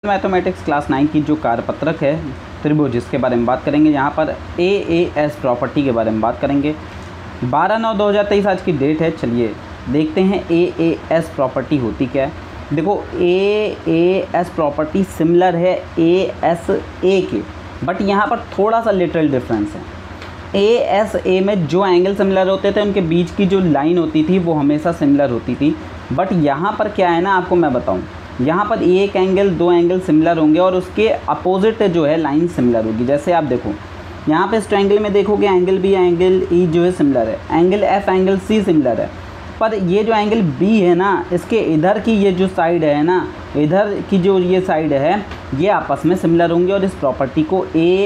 Mathematics class 9 की जो कार्यपत्रक है त्रिभुज, इसके बारे में बात करेंगे। यहाँ पर AAS प्रॉपर्टी के बारे में बात करेंगे। 12/9/2023 आज की डेट है। चलिए देखते हैं AAS प्रॉपर्टी होती क्या है। देखो AAS प्रॉपर्टी सिमिलर है ASA के, बट यहाँ पर थोड़ा सा लिटिल डिफरेंस है। ASA में जो एंगल सिमिलर होते थे उनके बीच की जो लाइन होती थी वो हमेशा सिमिलर होती थी, बट यहाँ पर क्या है ना, आपको मैं बताऊँ, यहाँ पर एक एंगल दो एंगल सिमिलर होंगे और उसके अपोजिट जो है लाइन सिमिलर होगी। जैसे आप देखो यहाँ पे इस ट्रायंगल में देखोगे एंगल B एंगल E जो है सिमिलर है, angle F angle C similar है, पर ये जो एंगल B है ना, इसके इधर की ये जो साइड है ना, इधर की जो ये साइड है, ये आपस में सिमिलर होंगे और इस प्रॉपर्टी को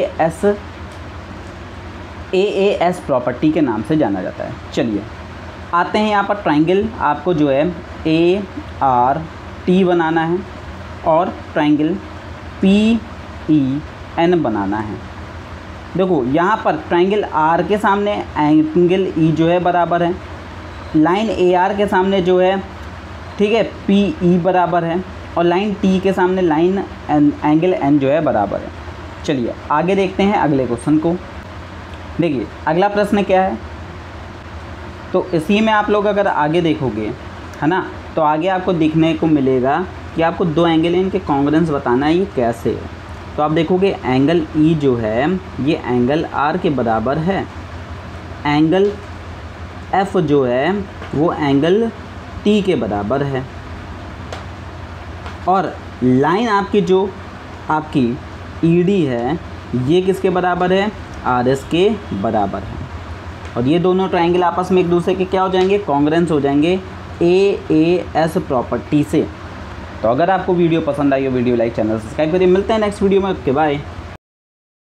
AAS प्रॉपर्टी के नाम से जाना जाता है। चलिए आते हैं यहाँ पर ट्रायंगल, आपको जो है ART बनाना है और ट्रायंगल PEN बनाना है। देखो यहाँ पर ट्रायंगल R के सामने एंगल E जो है बराबर है, लाइन AR के सामने जो है, ठीक है, PE बराबर है, और लाइन T के सामने लाइन एंगल N जो है बराबर है। चलिए आगे देखते हैं अगले क्वेश्चन को। देखिए अगला प्रश्न क्या है, तो इसी में आप लोग अगर आगे देखोगे है ना, तो आगे आपको देखने को मिलेगा कि आपको दो एंगल इनके कॉन्ग्रुएंस बताना है। ये कैसे है, तो आप देखोगे एंगल E जो है ये एंगल R के बराबर है, एंगल F जो है वो एंगल T के बराबर है, और लाइन आपकी जो आपकी ED है ये किसके बराबर है, RS के बराबर है। और ये दोनों ट्रायंगल आपस में एक दूसरे के क्या हो जाएंगे, कॉन्ग्रुएंस हो जाएंगे AAS प्रॉपर्टी से। तो अगर आपको वीडियो पसंद आई हो वीडियो लाइक, चैनल सब्सक्राइब करिए। मिलते हैं नेक्स्ट वीडियो में। Okay bye.